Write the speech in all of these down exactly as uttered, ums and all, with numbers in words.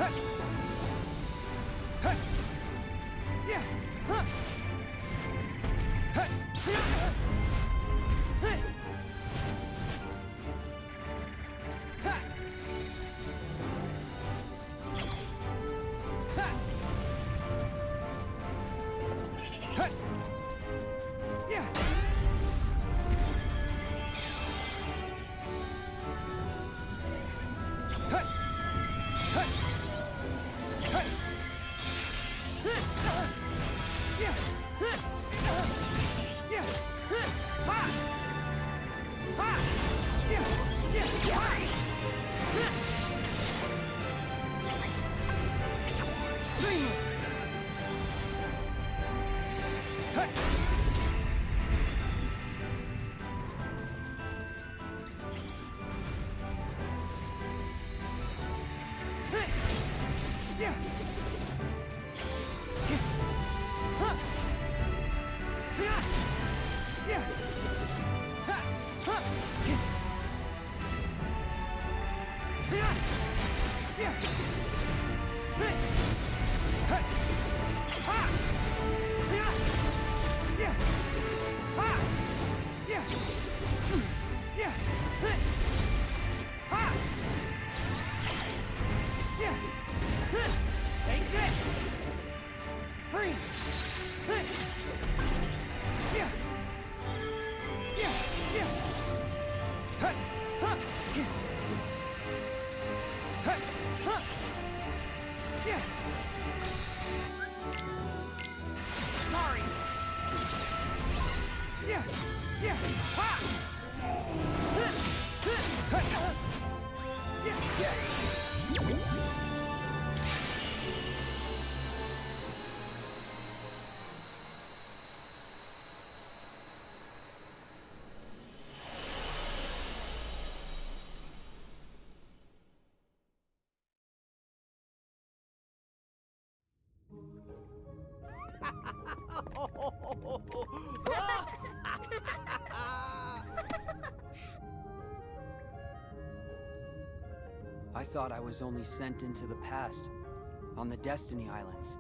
I thought I was only sent into the past, on the Destiny Islands.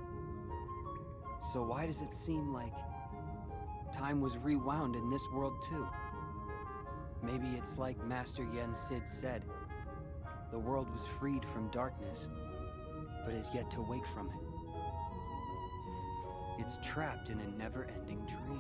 So why does it seem like time was rewound in this world too? Maybe it's like Master Yen Sid said. The world was freed from darkness, but is yet to wake from it. It's trapped in a never-ending dream.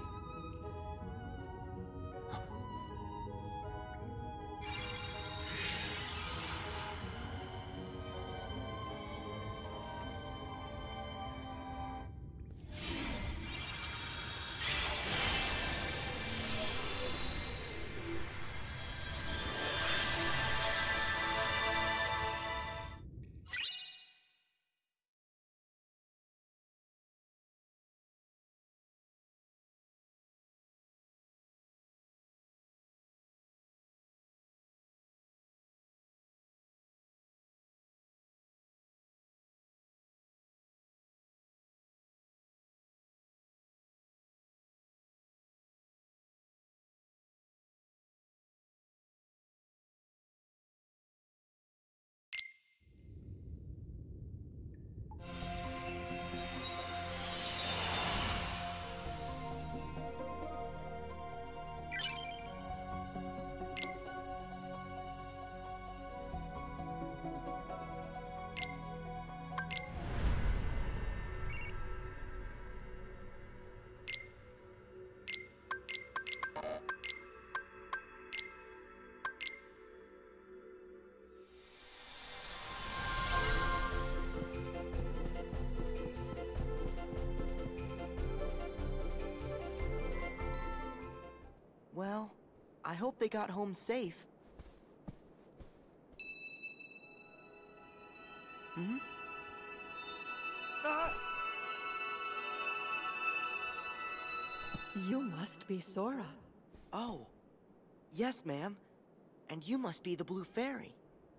Well, I hope they got home safe. Hmm? Ah! You must be Sora. Oh. Yes, ma'am. And you must be the Blue Fairy.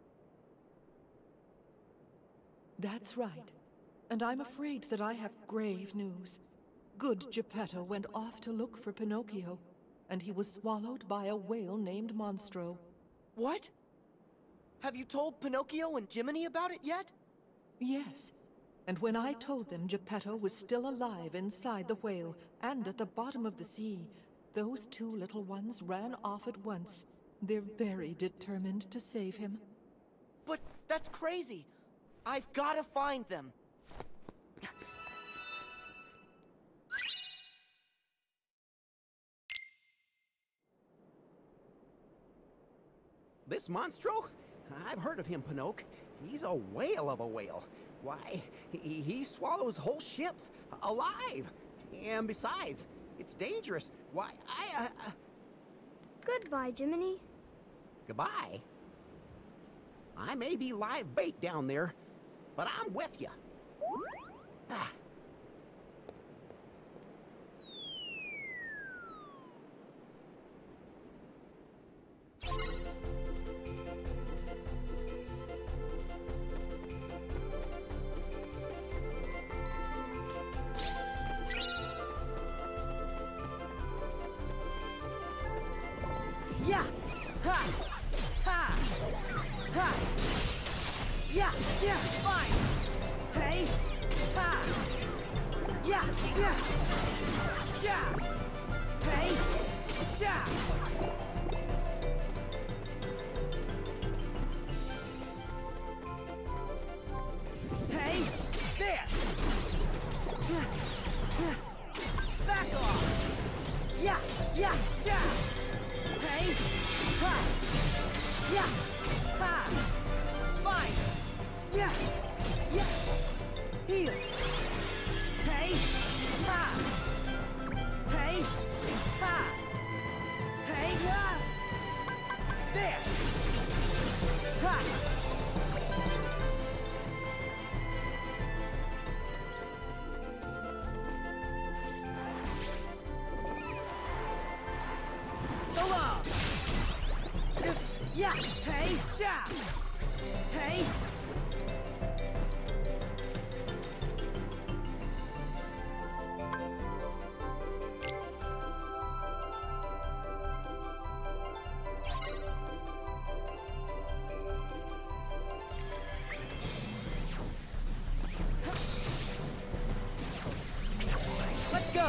That's right. And I'm afraid that I have grave news. Good Geppetto went off to look for Pinocchio, and he was swallowed by a whale named Monstro. What? Have you told Pinocchio and Jiminy about it yet? Yes. And when I told them Geppetto was still alive inside the whale and at the bottom of the sea, those two little ones ran off at once. They're very determined to save him. But that's crazy. I've got to find them. This Monstro? I've heard of him, Pinocchio. He's a whale of a whale. Why, he, he swallows whole ships, alive. And besides, it's dangerous. Why, I, uh... uh... Goodbye, Jiminy. Goodbye? I may be live bait down there, but I'm with you. Ah. Yeah! Ha! Ha! Ha! Yeah! Yeah! Fine! Hey! Ha! Yeah! Yeah! Yeah! Hey! Yeah! Hey! There! Back off! Yeah! Yeah! Yeah! Hey! Ha! Yeah! Ha! Fine! Yeah! Yeah! Heal! Hey! Ha! Hey! Ha! Hey! Ha! There! Ha! So long! Yeah! Hey! Yeah! Hey! Let's go!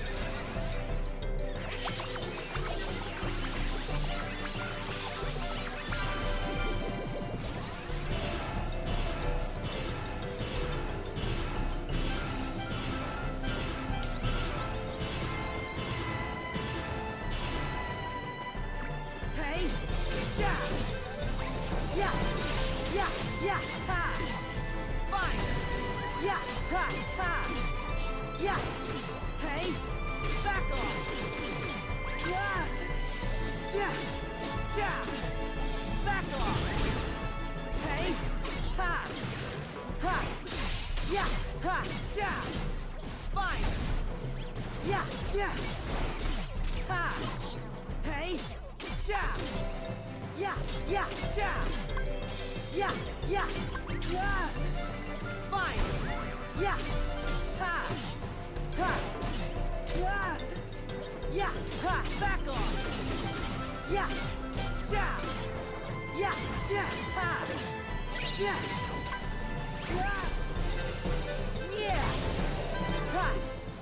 Hey! Yeah! Yeah! Yeah! Yeah! Ha! Fine! Yeah! Ha! Ha! Yeah! Hey! Back off! Yeah! Yeah! Yeah! Back off! Hey! Ha! Ha! Yeah! Ha! Yeah! Fine! Yeah! Yeah! Ha! Hey! Yeah! Yeah! Yeah! Yeah! Yeah! Yeah! Yeah! Fine! Yeah! Ha! Ha! Yeah! Yeah! Ha! Back off! Yeah! Yeah! Yeah! Yeah! Ha! Yeah! Yeah! Yeah! Ha!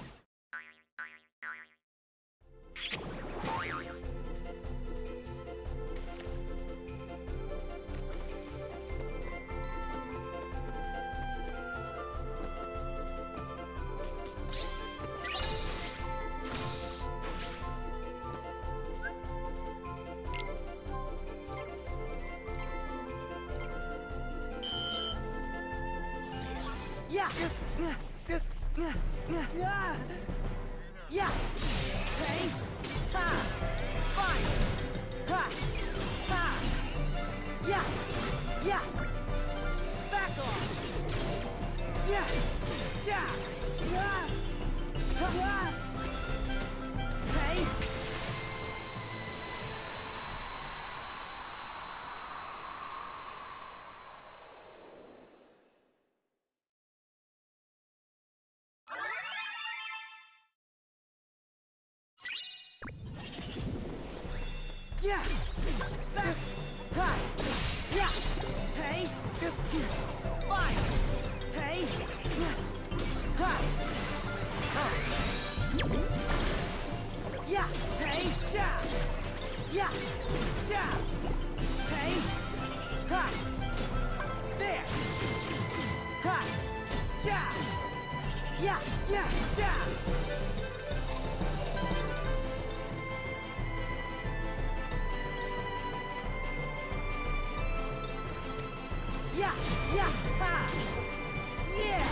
Yeah! Yeah! Yeah! Hey! Ha! Fine! Ha! Ha! Yeah! Yeah! Back off! Yeah! Yeah! Yeah! Yeah! Hey! Yeah! Back! Ha! Yeah! Hey! Fine! Yeah, yeah, yeah. Yeah, yeah, ha. Yeah.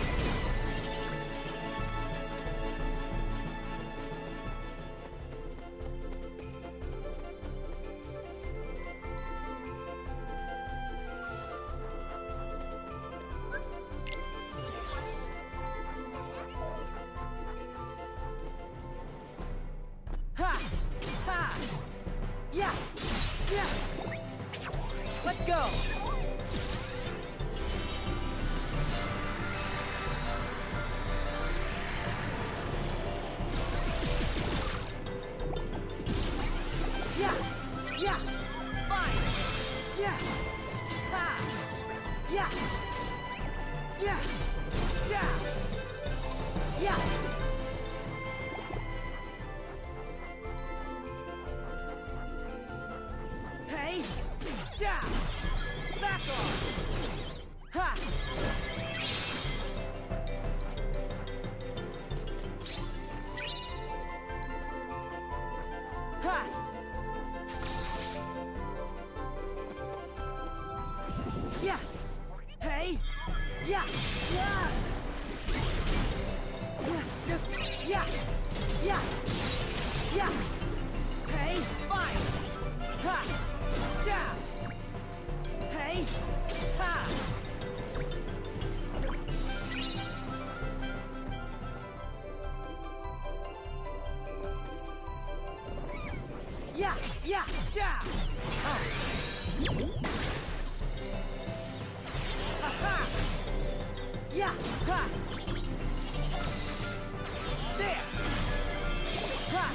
Ha! Ha! Yeah! Yeah! Let's go! Yeah! Yeah! Fine! Yeah! Ha! Yeah! Yeah! Yeah! Yeah! Hey! Yeah! Back off! Ha! Ha! Yeah! Hey! Yeah! Yeah! Yeah! Yeah! Yeah! Yeah! Hey! Fine! Ha! Yeah! Hey! Ha! Yeah! Yeah! Yeah! Ha! Ha! Yeah! Ha! There! Ha!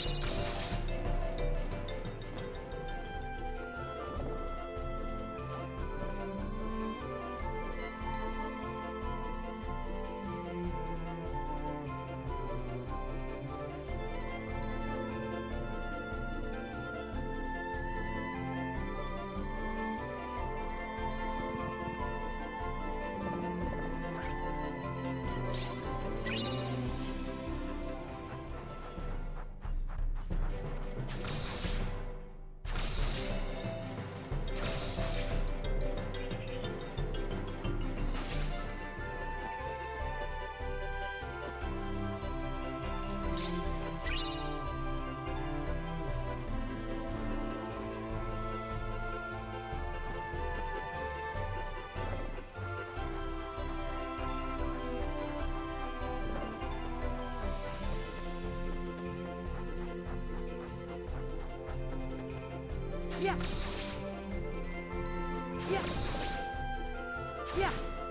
Yeah. Yeah. Yeah.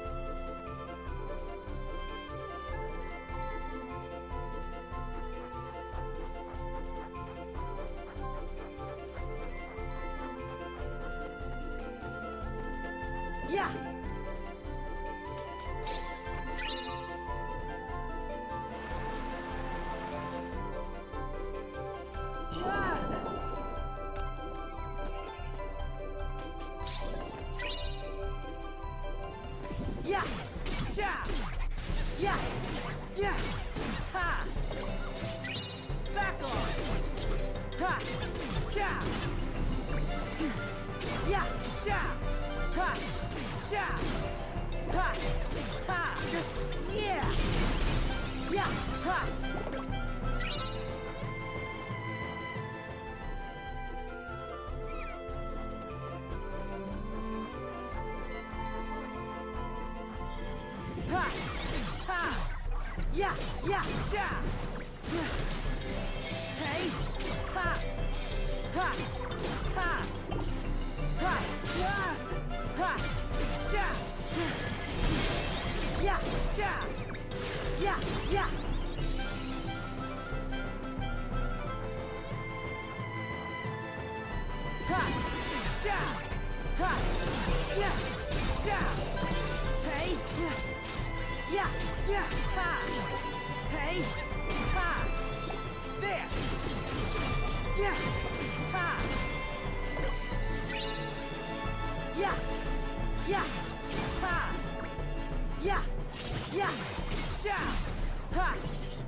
Yeah. Yeah! Yeah! Yeah! Yeah! Ha! Back on! Ha! Yeah! Yeah! Yeah! Ha! Yeah! Ha! Ha! Yeah! Yeah! Ha! Ha! Ha! Yeah! Yeah! Yeah! Yeah! Hey! Ha! Ha! Ha! Ha! Yeah! Ha! Yeah! Yeah! Yeah! Yeah! Yeah! Ha! Yeah! Ha! Yeah! Yeah! Hey! Yeah! Yeah! Yeah! Ha! Hey! Ha! There! Yeah! Ha! Yeah! Yeah! Ha! Yeah! Yeah! Yeah! Ha!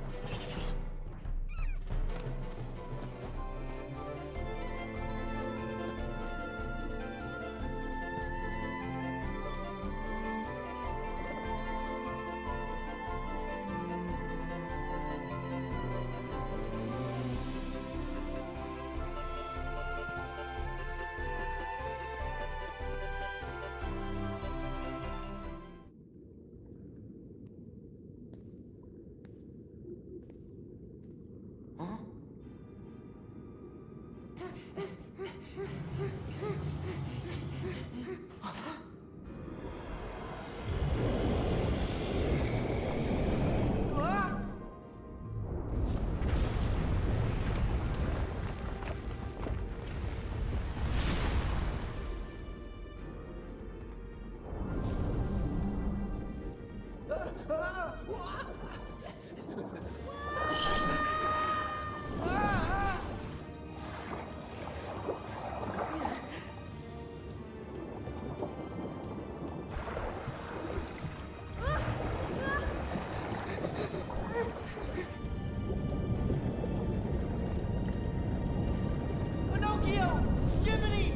Pinocchio! Jiminy!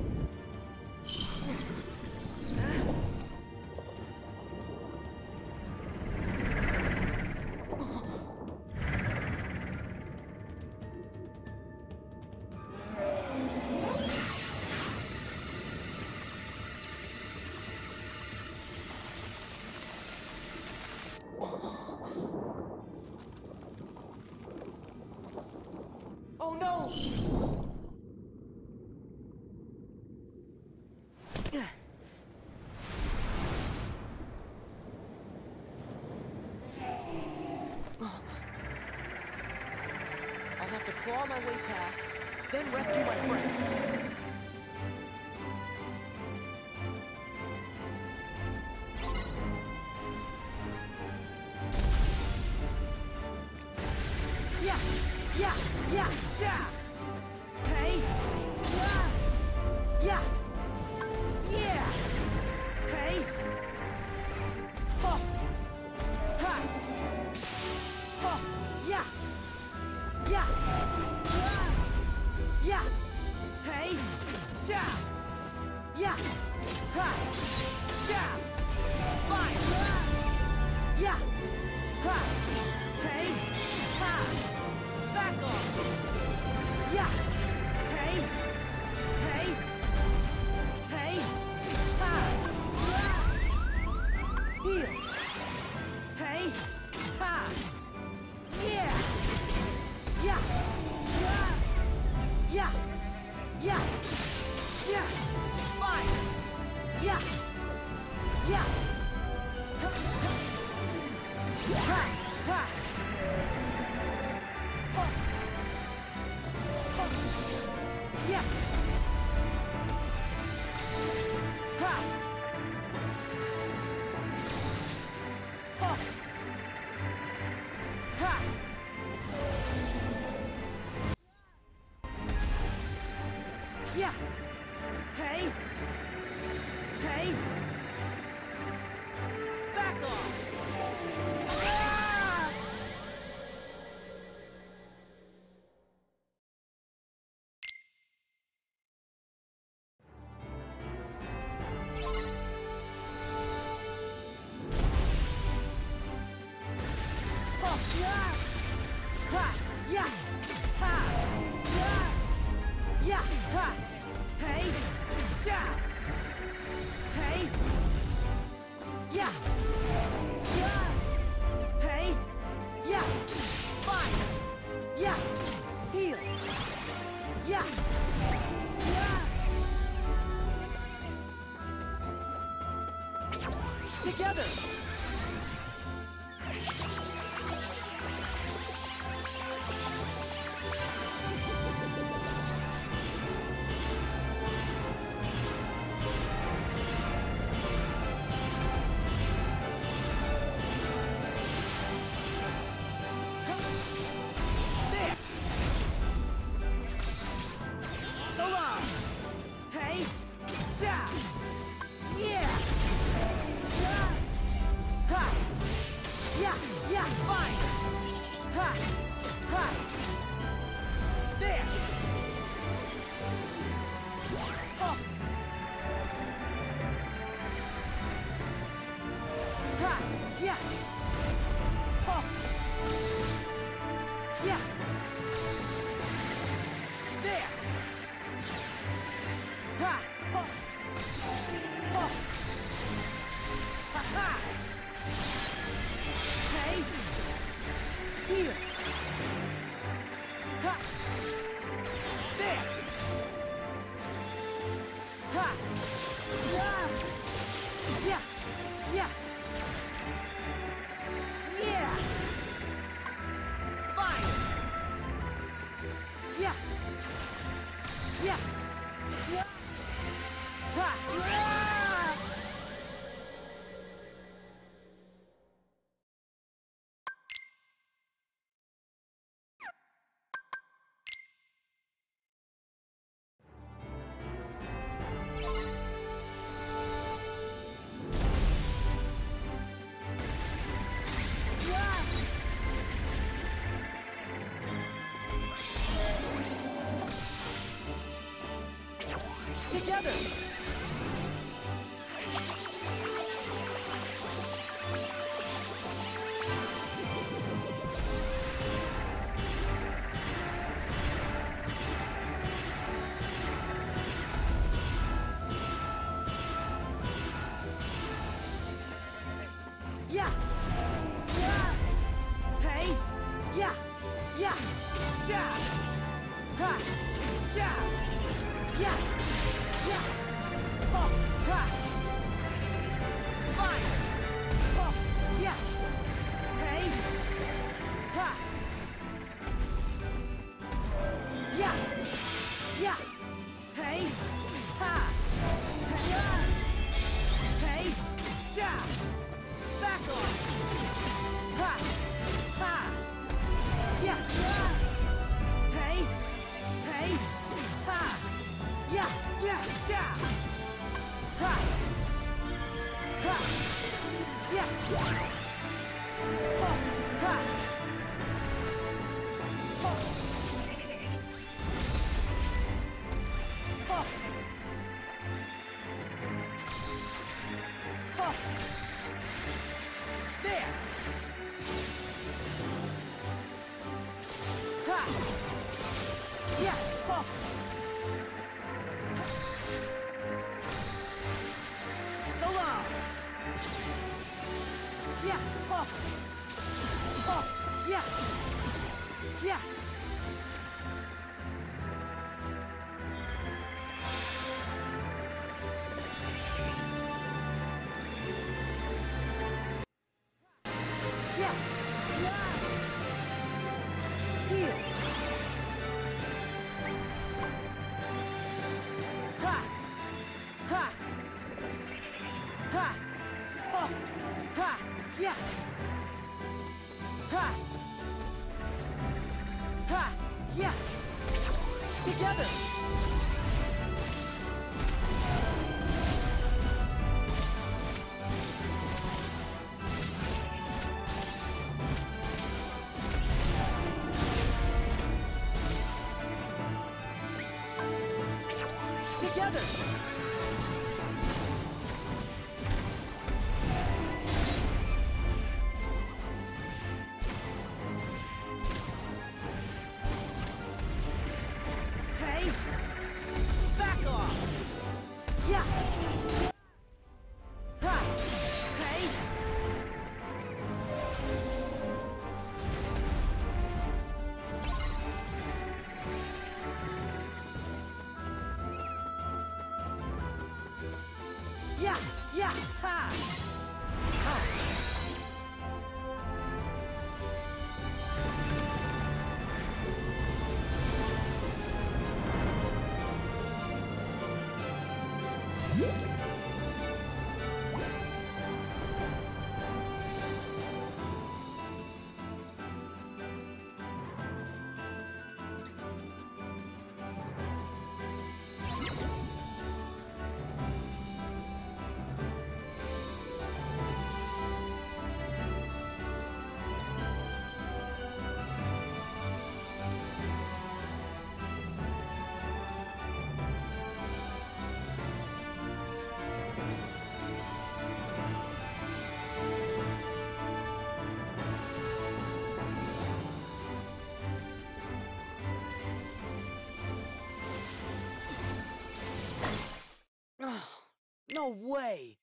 Oh no! I'll have to claw my way past, then rescue my friends. Yeah! Yeah! Yeah! Yeah! Hey! Yeah! Yeah! Yeah! Hey! Oh! Ha! Oh! Yeah! Yeah! Yeah! Hey! Yeah! Yeah! Ha! Yeah! Fine! Yeah! Ha! Hey! Ha! Back off! Yeah! Hey! Hey! Hey! Ha! Heal! Hey! Ha! Yeah! Yeah! Yeah! Yeah! Yeah! Fine! Yeah! Yeah! Ha! Ha! Yeah! Ha! Oh! Ha! Yeah! Hey! Hey! Back off! Ah! Oh, yeah! Ha! Yeah! Ha! Yeah! Yeah! Ha! Hey! Yeah! Hey! Yeah! Yeah! Hey! Yeah! Fine! Yeah! Heal! Yeah! Yeah! Together! There! So long! Hey! Yeah! Yeah! Yeah! Fine! Ha! Ha! There! Oh! Ha! Yeah! Oh! Yeah! There! Ha! Oh! Oh! Ha ha! Hey! Here! Ha! There! Ha! Yeah! Yeah! Yeah! Yeah! Fine! Yeah! Yeah! Yeah! Ha! Yeah! Together! Yeah! Yeah! Hey! Yeah! Yeah! Yeah! Ha! Yeah! Yeah! Yeah! Oh! Ha! Fine! Oh! Yeah! Hey! Ha! Yeah! Yeah! Hey! Ha! Yeah! Hey! Yeah! Back off! Ha! Ha! Yeah! Yeah! Hey! Hey! Ha! Yeah! Yeah! Yeah! Ha! Ha! Yeah! Oh! Ha! Oh! Oh! Oh! There! Ha! Yeah! Oh! So long! Yeah! Oh! Oh! Yeah! Yeah! Yeah! Yeah! Here! Ha! Ha! Ha! Oh! Ha! Yeah! Ha! Ha! Yeah! Together! Together! Hey! Back off! Yeah! Ha! Hey! Yeah! Yeah! Ha! Ha! No way!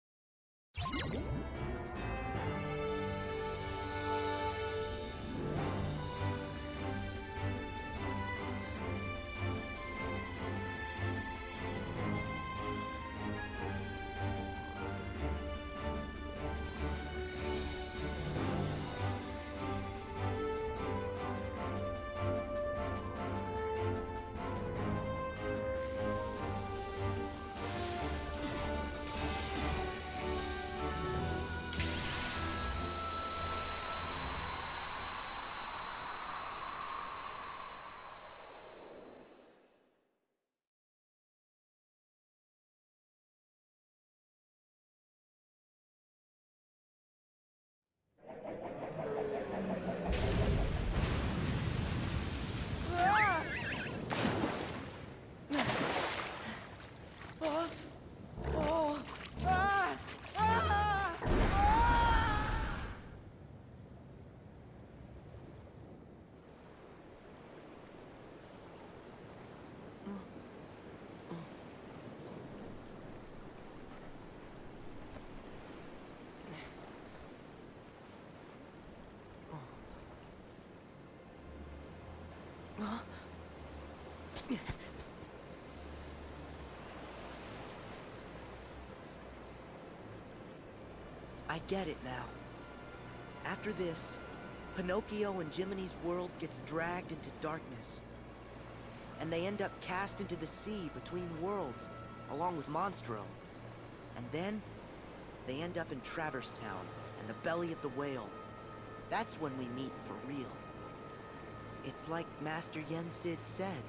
I get it now. After this, Pinocchio and Jiminy's world gets dragged into darkness. And they end up cast into the sea between worlds, along with Monstro. And then, they end up in Traverse Town and the belly of the whale. That's when we meet for real. It's like Master Yen Sid said.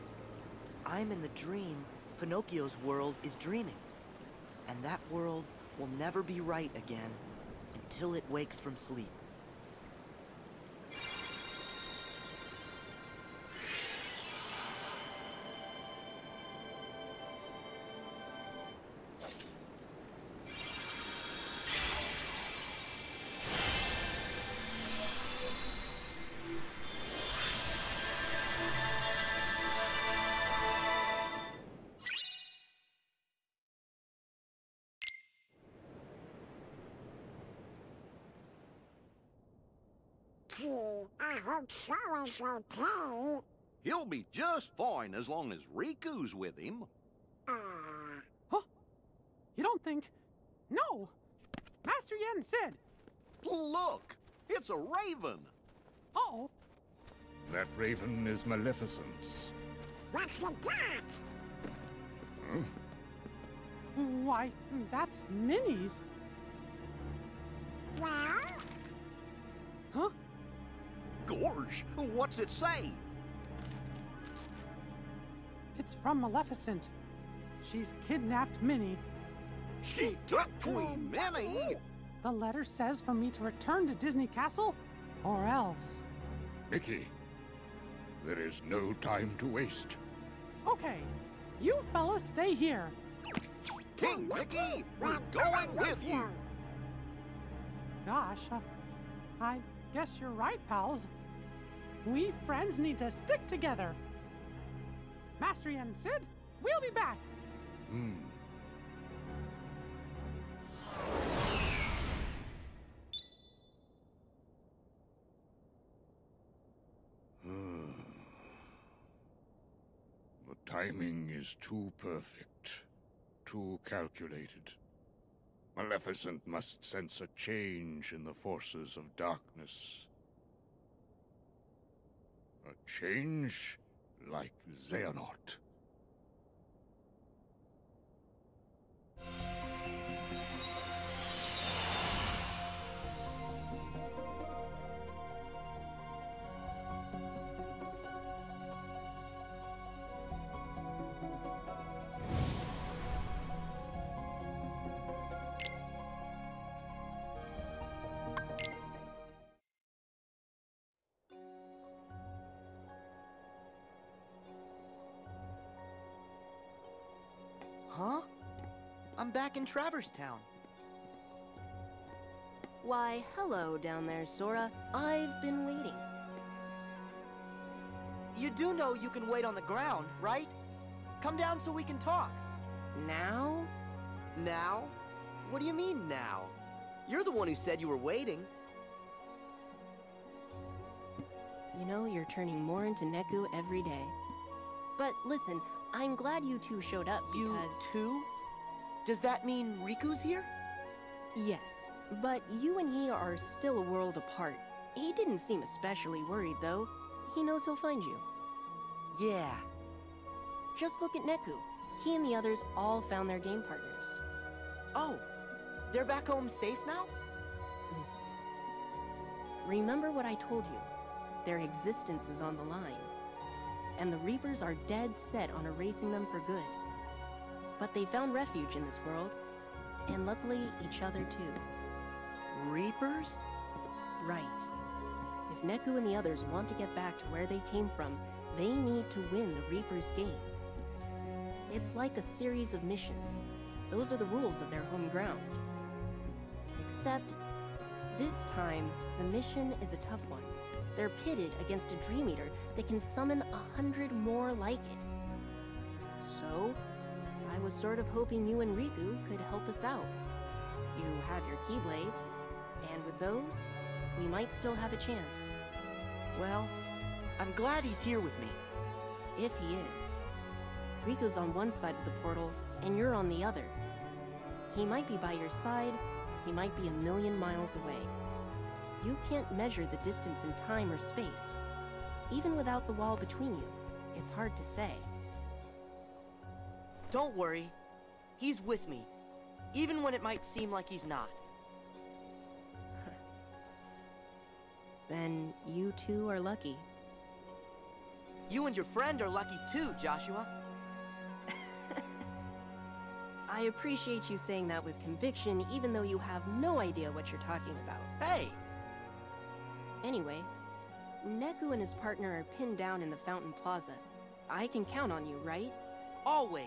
I'm in the dream, Pinocchio's world is dreaming. And that world will never be right again until it wakes from sleep. I hope so is okay. He'll be just fine as long as Riku's with him. Uh... Huh? You don't think... No! Master Yen said... Look! It's a raven! Uh-oh. That raven is Maleficent's. What's the got? Huh? Why, that's Minnie's. Well? Huh? Gorge, what's it say? It's from Maleficent. She's kidnapped Minnie. She took Queen Minnie? The letter says for me to return to Disney Castle, or else. Mickey, there is no time to waste. Okay, you fellas stay here. King Mickey, we're going with you! Gosh, uh, I guess you're right, pals. We friends need to stick together. Master Yen Sid, we'll be back. Hmm. The timing is too perfect, too calculated. Maleficent must sense a change in the forces of darkness. A change like Xehanort. Huh? I'm back in Traverse Town. Why, hello down there, Sora. I've been waiting. You do know you can wait on the ground, right? Come down so we can talk. Now? Now? What do you mean, now? You're the one who said you were waiting. You know, you're turning more into Neku every day. But listen, I'm glad you two showed up because... You two? Does that mean Riku's here? Yes, but you and he are still a world apart. He didn't seem especially worried, though. He knows he'll find you. Yeah. Just look at Neku. He and the others all found their game partners. Oh, they're back home safe now? Remember what I told you. Their existence is on the line. And the Reapers are dead set on erasing them for good. But they found refuge in this world. And luckily, each other too. Reapers? Right. If Neku and the others want to get back to where they came from, they need to win the Reapers' game. It's like a series of missions. Those are the rules of their home ground. Except, this time, the mission is a tough one. They're pitted against a Dream Eater that can summon a hundred more like it. So, I was sort of hoping you and Riku could help us out. You have your Keyblades, and with those, we might still have a chance. Well, I'm glad he's here with me. If he is. Riku's on one side of the portal, and you're on the other. He might be by your side, he might be a million miles away. You can't measure the distance in time or space. Even without the wall between you, it's hard to say. Don't worry. He's with me, even when it might seem like he's not. Then you two are lucky. You and your friend are lucky too, Joshua. I appreciate you saying that with conviction, even though you have no idea what you're talking about. Hey! Anyway, Neku and his partner are pinned down in the Fountain Plaza. I can count on you, right? Always.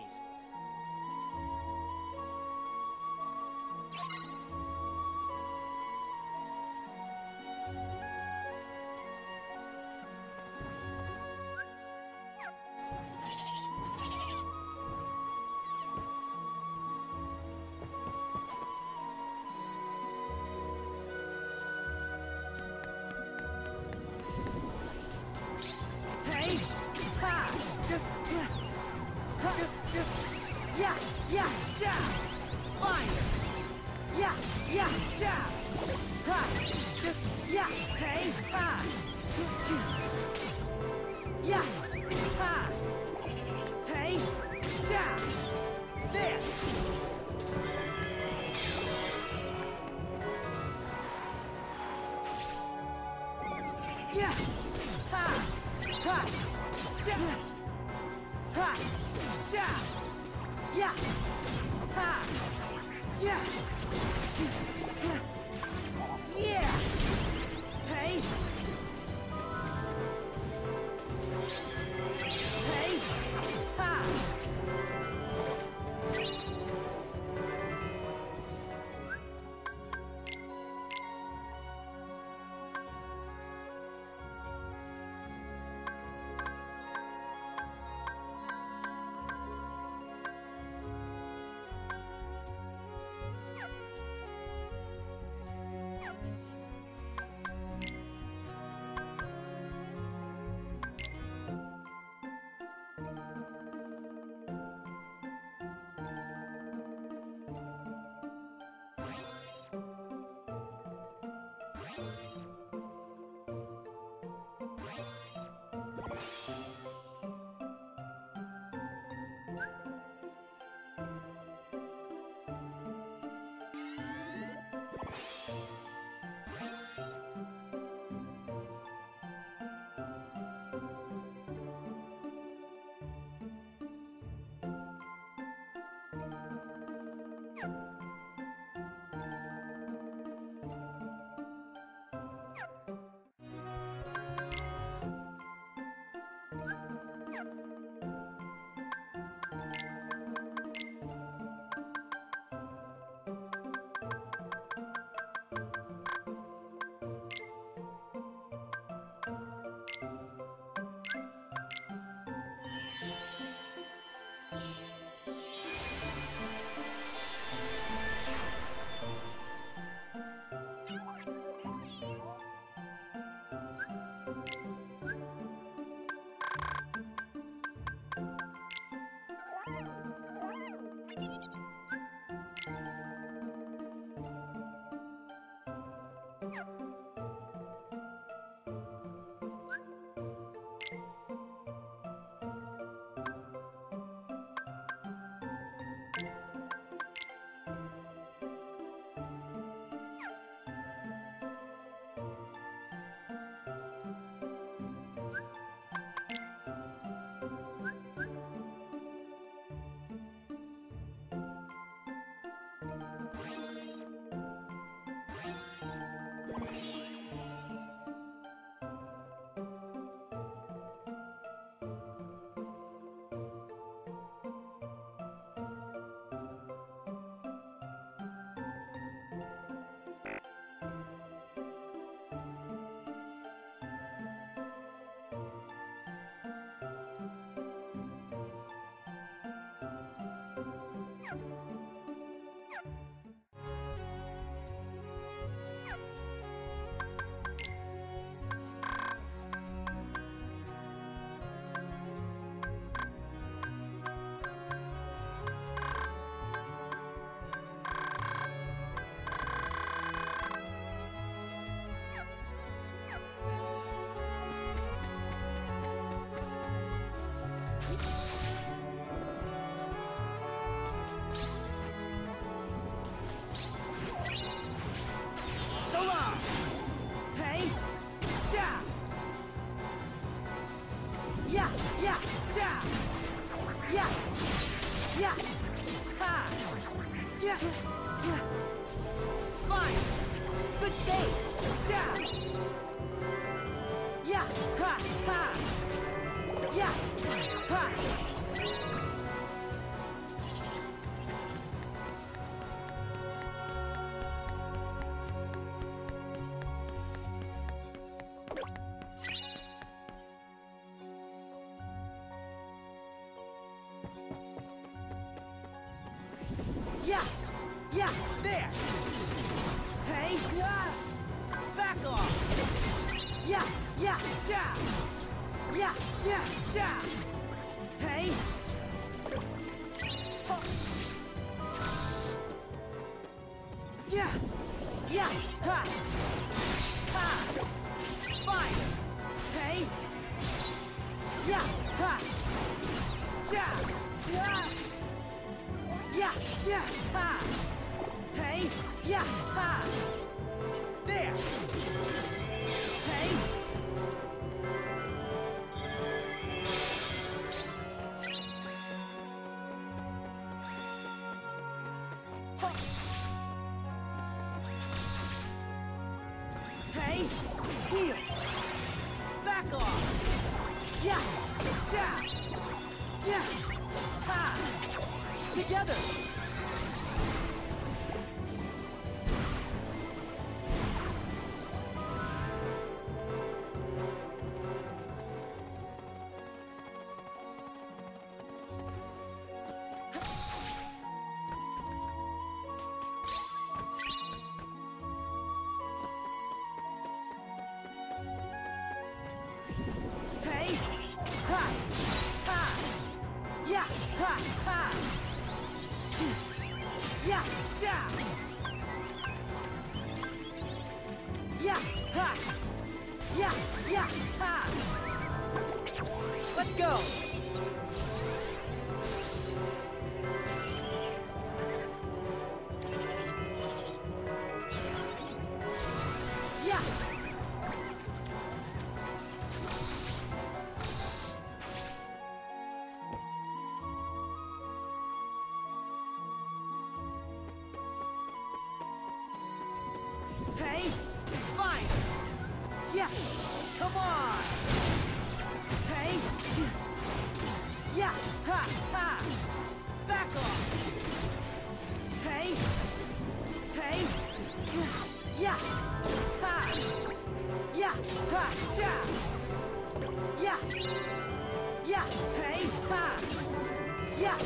Yeah! Yeah! There! Hey! Yeah! Back off! Yeah! Yeah! Yeah! Yeah! Yeah! Yeah! Hey! Oh. Yeah! Yeah! Ha! Ha! Fine! Hey! Yeah! Ha! Yeah! Yeah! Yeah, yeah, ha! Hey, yeah, ha! There! Hey! Huh. Hey! Heel! Back off! Yeah! Yeah! Yeah! Ha! Together! Hey! Ha! Ha! Yeah! Ha! Ha! Yeah, yeah. Yeah, ha. Yeah, yeah, ha. Let's go. Yeah. Hey, fine. Yeah, come on. Hey, yeah, ha, ha. Back off. Hey, hey, yeah, ha. Yeah, ha, yeah. Yeah, yeah, hey, ha. Yeah.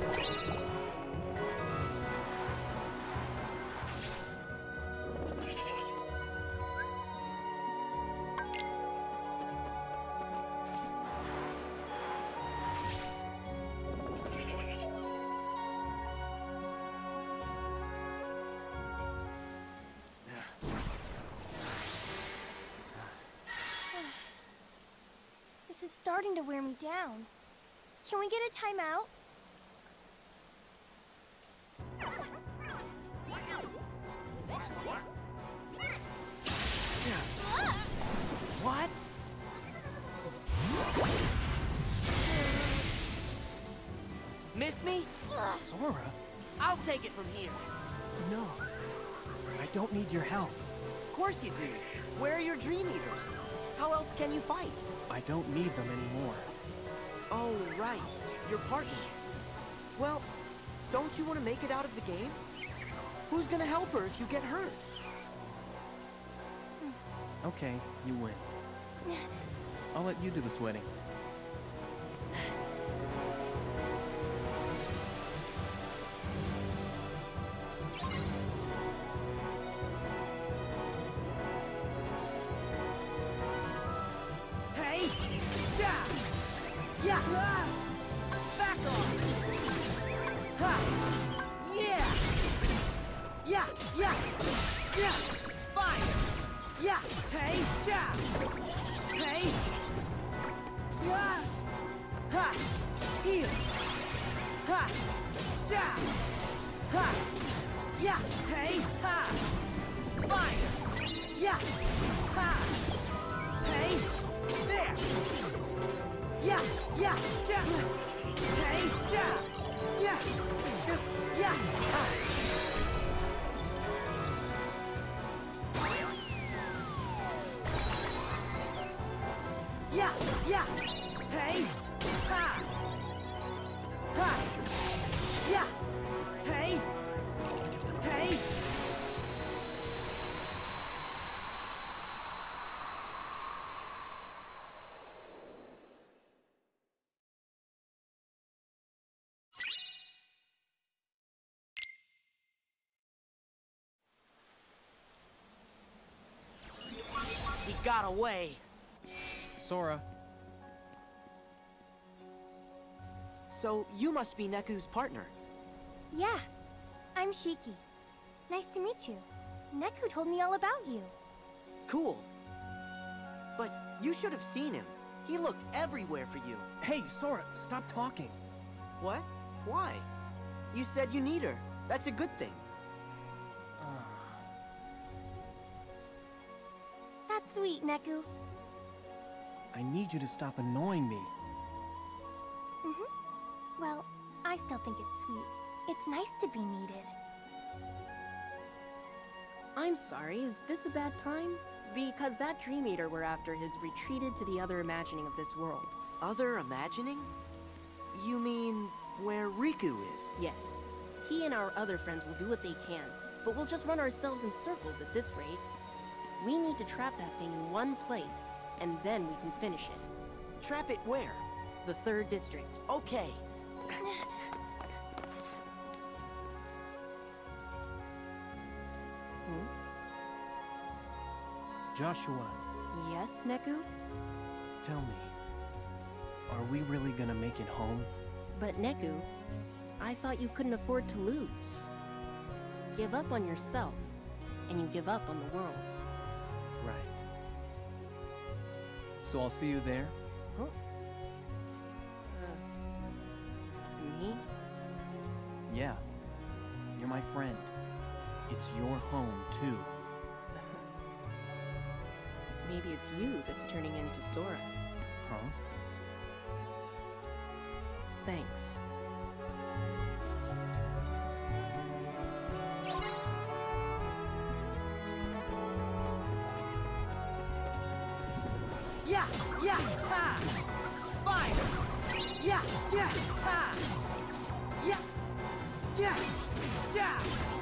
This is starting to wear me down. Can we get a timeout? What? Miss me? Sora? I'll take it from here. No. I don't need your help. Of course you do. Where are your Dream Eaters? How else can you fight? I don't need them anymore. Oh, right. Your partner. Well, don't you want to make it out of the game? Who's gonna help her if you get hurt? Okay, you win. I'll let you do the sweating. Yeah! Yeah! Fire! Yeah! Hey! Yeah! Hey! Yeah! Ha! Heal! Ha! Yeah! Ha! Yeah! Hey! Ha! Fire! Yeah! Ha! Hey! There! Yeah! Yeah! Yeah! Hey! Yeah! Yeah! Yeah! Ha! Yeah! Yeah! Hey! Ha! Ha! Yeah! Hey! Hey! He got away. Sora. So, you must be Neku's partner. Yeah, I'm Shiki. Nice to meet you. Neku told me all about you. Cool. But you should have seen him. He looked everywhere for you. Hey, Sora, stop talking. What? Why? You said you need her. That's a good thing. That's sweet, Neku. I need you to stop annoying me. Mm-hmm. Well, I still think it's sweet. It's nice to be needed. I'm sorry, is this a bad time? Because that Dream Eater we're after has retreated to the other imagining of this world. Other imagining? You mean where Riku is? Yes. He and our other friends will do what they can, but we'll just run ourselves in circles at this rate. We need to trap that thing in one place, and then we can finish it. Trap it where? The third district. Okay. Hmm? Joshua. Yes, Neku? Tell me, are we really gonna make it home? But Neku, I thought you couldn't afford to lose. Give up on yourself, and you give up on the world. Right. So I'll see you there? Huh? Uh, me? Yeah. You're my friend. It's your home, too. Maybe it's you that's turning into Sora. Huh? Thanks. Yeah! Yeah! Ha! Fire! Yeah! Yeah! Ha! Yeah! Yeah! Yeah!